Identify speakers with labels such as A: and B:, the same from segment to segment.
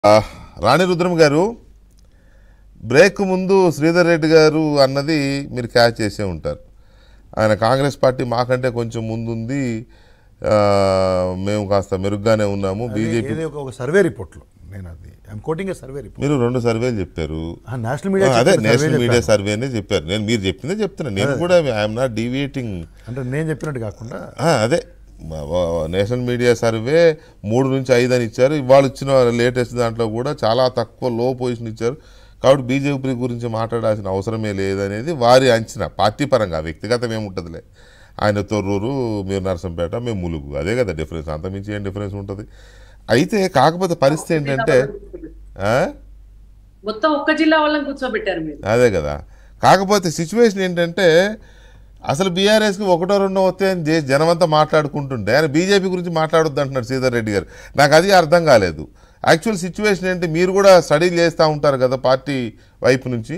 A: రాణి రుద్రం గారు బ్రేక్ ముందు శ్రీధర్ రెడ్డి గారు అన్నది మీరు క్యాచ్ చేసే ఉంటారు. ఆయన కాంగ్రెస్ పార్టీ మాకంటే కొంచెం ముందుంది, మేము కాస్త మెరుగ్గానే ఉన్నాము. బీజేపీ
B: ఒక సర్వే రిపోర్ట్లో నేను అది ఐఎమ్ కోటింగ్ సర్వే రిపోర్ట్.
A: మీరు 2 సర్వేలు చెప్పారు.
B: నేషనల్ మీడియా
A: అదే నేషనల్ మీడియా సర్వేనే చెప్పారు. మీరు చెప్పిందే చెప్తున్నా. నేను కూడా ఐఎమ్ నాట్ డీవియేటింగ్,
B: అంటే నేను చెప్పినట్టు కాకుండా
A: అదే నేషనల్ మీడియా సర్వే 3 నుంచి 5 అని ఇచ్చారు. ఇవాళ ఇచ్చిన లేటెస్ట్ దాంట్లో కూడా చాలా తక్కువ లో పొజిషన్ ఇచ్చారు. కాబట్టి బీజేపీ గురించి మాట్లాడాల్సిన అవసరమే లేదనేది వారి అంచనా. పార్టీ పరంగా వ్యక్తిగతం ఏముంటుందిలే. ఆయన తొర్రూరు, మీరు నరసంపేట, మేము ములుగు, అదే కదా డిఫరెన్స్. అంతమించి ఏం డిఫరెన్స్ ఉంటుంది? అయితే కాకపోతే పరిస్థితి ఏంటంటే
C: మొత్తం ఒక్క జిల్లా వాళ్ళని కూర్చోబెట్టారు మీరు.
A: అదే కదా. కాకపోతే సిచ్యువేషన్ ఏంటంటే అసలు బీఆర్ఎస్కి 1, 2 వస్తాయని జనమంతా మాట్లాడుకుంటుంటే ఆయన బీజేపీ గురించి మాట్లాడొద్దు అంటున్నారు శ్రీధర్ రెడ్డి గారు. నాకు అది అర్థం కాలేదు. యాక్చువల్ సిచ్యువేషన్ ఏంటి? మీరు కూడా స్టడీ చేస్తూ ఉంటారు కదా పార్టీ వైపు నుంచి.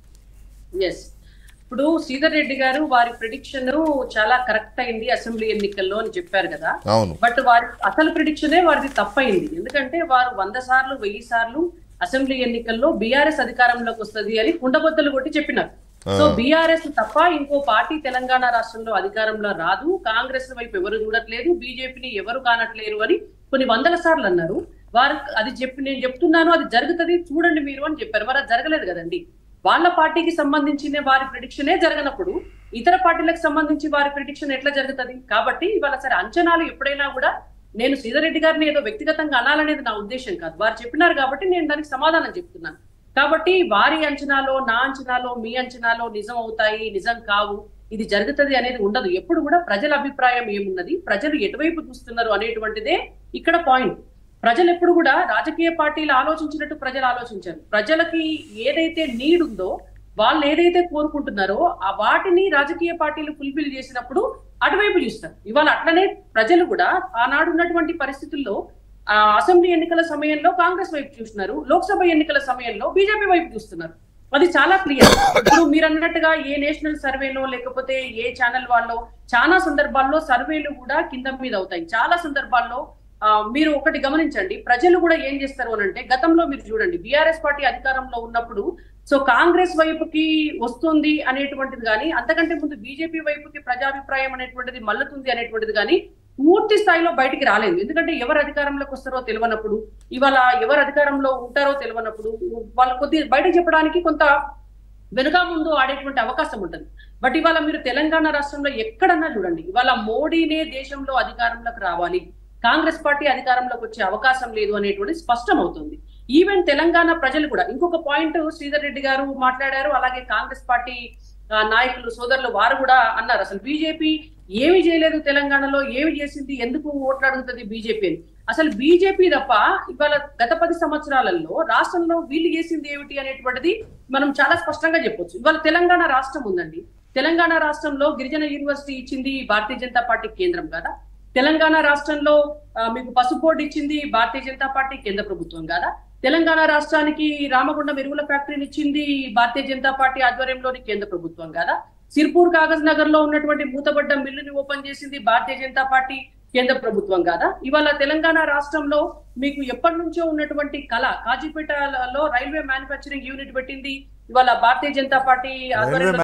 C: ఎస్, ఇప్పుడు శ్రీధర్ రెడ్డి గారు వారి ప్రిడిక్షన్ చాలా కరెక్ట్ అయింది అసెంబ్లీ ఎన్నికల్లో అని చెప్పారు కదా.
A: అవును.
C: బట్ వారి అసలు ప్రిడిక్షనే వారిది తప్పైంది. ఎందుకంటే వారు 100 సార్లు 1000 సార్లు అసెంబ్లీ ఎన్నికల్లో బీఆర్ఎస్ అధికారంలోకి వస్తుంది అని కుండబద్దలు కొట్టి చెప్పినారు. సో బీఆర్ఎస్ తప్ప ఇంకో పార్టీ తెలంగాణ రాష్ట్రంలో అధికారంలో రాదు, కాంగ్రెస్ వైపు ఎవరు చూడట్లేదు, బీజేపీని ఎవరు కానట్లేరు అని కొన్ని 100 సార్లు అన్నారు. వారు అది నేను చెప్తున్నాను అది జరుగుతుంది చూడండి మీరు అని చెప్పారు. మరి అది జరగలేదు కదండి. వాళ్ళ పార్టీకి సంబంధించిన వారి ప్రిడిక్షనే జరగనప్పుడు ఇతర పార్టీలకు సంబంధించి వారి ప్రిడిక్షన్ ఎట్లా జరుగుతుంది? కాబట్టి ఇవాళ సరే అంచనాలు ఎప్పుడైనా కూడా నేను శ్రీధర్ రెడ్డి గారిని ఏదో వ్యక్తిగతంగా అనాలనేది నా ఉద్దేశం కాదు. వారు చెప్పినారు కాబట్టి నేను దానికి సమాధానం చెప్తున్నాను. కాబట్టి వారి అంచనాలో, నా అంచనాలో, మీ అంచనాలో నిజం అవుతాయి, నిజం కావు, ఇది జరుగుతుంది అనేది ఉండదు. ఎప్పుడు కూడా ప్రజల అభిప్రాయం ఏమున్నది, ప్రజలు ఎటువైపు చూస్తున్నారు అనేటువంటిదే ఇక్కడ పాయింట్. ప్రజలు ఎప్పుడు కూడా రాజకీయ పార్టీలు ఆలోచించినట్టు ప్రజలు ఆలోచించారు. ప్రజలకి ఏదైతే నీడ్ ఉందో, వాళ్ళు ఏదైతే కోరుకుంటున్నారో ఆ వాటిని రాజకీయ పార్టీలు ఫుల్ఫిల్ చేసినప్పుడు అటువైపు చూస్తారు. ఇవాళ అట్లనే ప్రజలు కూడా ఆనాడు ఉన్నటువంటి పరిస్థితుల్లో అసెంబ్లీ ఎన్నికల సమయంలో కాంగ్రెస్ వైపు చూస్తున్నారు, లోక్సభ ఎన్నికల సమయంలో బీజేపీ వైపు చూస్తున్నారు. అది చాలా క్లియర్. ఇప్పుడు మీరు అన్నట్టుగా ఏ నేషనల్ సర్వేలో లేకపోతే ఏ ఛానల్ వాళ్ళో చాలా సందర్భాల్లో సర్వేలు కూడా కింద మీద అవుతాయి. చాలా సందర్భాల్లో మీరు ఒకటి గమనించండి, ప్రజలు కూడా ఏం చేస్తారు అని అంటే, గతంలో మీరు చూడండి బీఆర్ఎస్ పార్టీ అధికారంలో ఉన్నప్పుడు సో కాంగ్రెస్ వైపుకి వస్తుంది అనేటువంటిది కానీ, అంతకంటే ముందు బీజేపీ వైపుకి ప్రజాభిప్రాయం అనేటువంటిది మల్లుతుంది అనేటువంటిది కానీ పూర్తి స్థాయిలో బయటికి రాలేదు. ఎందుకంటే ఎవరు అధికారంలోకి వస్తారో తెలియనప్పుడు, ఇవాళ ఎవరు అధికారంలో ఉంటారో తెలియనప్పుడు వాళ్ళు కొద్ది బయటకు చెప్పడానికి కొంత వెనుక ముందు ఆడేటువంటి అవకాశం ఉంటుంది. బట్ ఇవాళ మీరు తెలంగాణ రాష్ట్రంలో ఎక్కడన్నా చూడండి, ఇవాళ మోడీనే దేశంలో అధికారంలోకి రావాలి, కాంగ్రెస్ పార్టీ అధికారంలోకి వచ్చే అవకాశం లేదు అనేటువంటి స్పష్టం అవుతుంది. ఈవెన్ తెలంగాణ ప్రజలు కూడా ఇంకొక పాయింట్ శ్రీధర్ రెడ్డి గారు మాట్లాడారు, అలాగే కాంగ్రెస్ పార్టీ నాయకులు సోదరులు వారు కూడా అన్నారు, అసలు బీజేపీ ఏమి చేయలేదు తెలంగాణలో, ఏమి చేసింది, ఎందుకు ఓట్లు అడుగుతుంది బీజేపీ అని. అసలు బీజేపీ తప్ప ఇవాళ గత 10 సంవత్సరాలలో రాష్ట్రంలో వీళ్ళు చేసింది ఏమిటి అనేటువంటిది మనం చాలా స్పష్టంగా చెప్పొచ్చు. ఇవాళ తెలంగాణ రాష్ట్రం ఉందండి, తెలంగాణ రాష్ట్రంలో గిరిజన యూనివర్సిటీ ఇచ్చింది భారతీయ జనతా పార్టీ కేంద్రం కదా. తెలంగాణ రాష్ట్రంలో మీకు పసుపు బోర్డు ఇచ్చింది భారతీయ జనతా పార్టీ కేంద్ర ప్రభుత్వం కదా. తెలంగాణ రాష్ట్రానికి రామగుండం ఎరువుల ఫ్యాక్టరీని ఇచ్చింది భారతీయ జనతా పార్టీ ఆధ్వర్యంలోని కేంద్ర ప్రభుత్వం కదా. సిర్పూర్ కాగజ్ నగర్ లో ఉన్నటువంటి మూతబడ్డ మిల్లుని ఓపెన్ చేసింది భారతీయ జనతా పార్టీ కేంద్ర ప్రభుత్వం కాదా. ఇవాళ తెలంగాణ రాష్ట్రంలో మీకు ఎప్పటి నుంచో ఉన్నటువంటి కళ కాజీపేటలో రైల్వే మ్యానుఫ్యాక్చరింగ్ యూనిట్ పెట్టింది ఇవాళ భారతీయ జనతా పార్టీ ఆధ్వర్యంలో.